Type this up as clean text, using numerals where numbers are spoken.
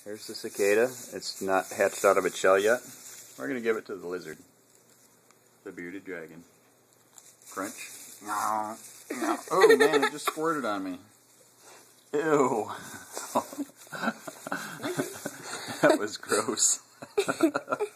Here's the cicada. It's not hatched out of its shell yet. We're going to give it to the lizard. The bearded dragon. Crunch. Oh man, it just squirted on me. Ew. That was gross.